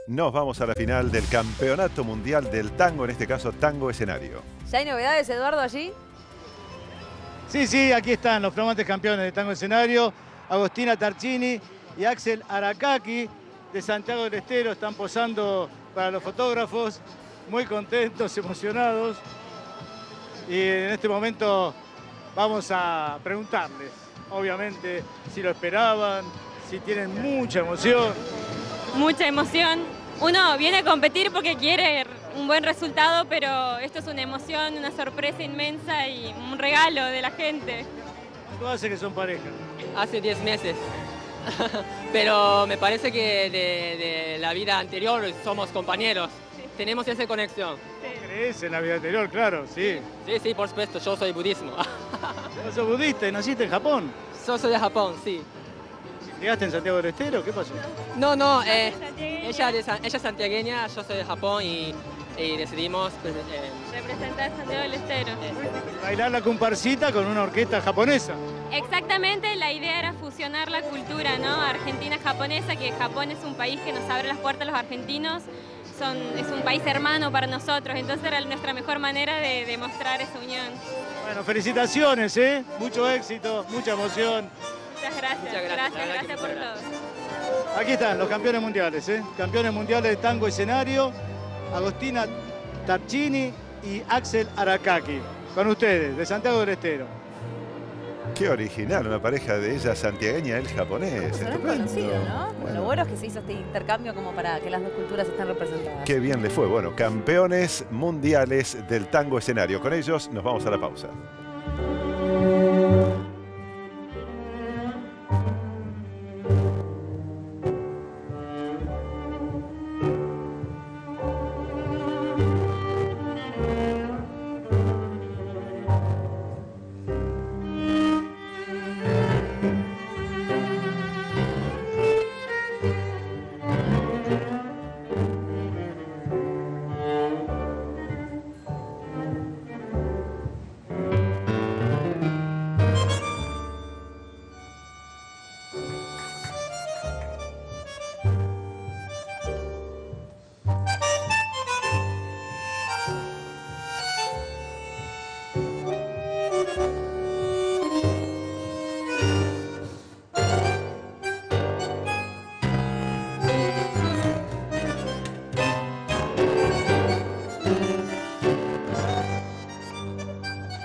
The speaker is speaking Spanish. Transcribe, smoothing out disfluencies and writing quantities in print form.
Nos vamos a la final del Campeonato Mundial del Tango, en este caso Tango Escenario. ¿Ya hay novedades, Eduardo, allí? Sí, aquí están los flamantes campeones de Tango Escenario, Agostina Tarchini y Axel Arakaki de Santiago del Estero. Están posando para los fotógrafos, muy contentos, emocionados. Y en este momento vamos a preguntarles, obviamente, si lo esperaban, si tienen mucha emoción. Mucha emoción. Uno viene a competir porque quiere un buen resultado, pero esto es una emoción, una sorpresa inmensa y un regalo de la gente. ¿Cuánto hace que son pareja? Hace 10 meses. Pero me parece que de la vida anterior somos compañeros. Tenemos esa conexión. ¿Crees en la vida anterior? Claro, sí. Sí, por supuesto, yo soy budismo. ¿Vos sos budista y naciste en Japón? Yo soy de Japón, sí. ¿Llegaste en Santiago del Estero? ¿Qué pasó? No, ella es santiagueña, yo soy de Japón y decidimos Representar Santiago del Estero. Bailar la comparsita con una orquesta japonesa. Exactamente, la idea era fusionar la cultura, ¿no? Argentina-japonesa, que Japón es un país que nos abre las puertas a los argentinos. Es un país hermano para nosotros, entonces era nuestra mejor manera de demostrar esa unión. Bueno, felicitaciones, mucho éxito, mucha emoción. Muchas gracias, gracias por todo. Aquí están los campeones mundiales, campeones mundiales de Tango Escenario, Agostina Tarchini y Axel Arakaki. Con ustedes, de Santiago del Estero. Qué original, una pareja de ella santiagueña, él japonés. No es conocido, ¿no? Bueno, lo bueno es que se hizo este intercambio como para que las dos culturas estén representadas. Qué bien le fue. Bueno, campeones mundiales del Tango Escenario. Con ellos nos vamos a la pausa.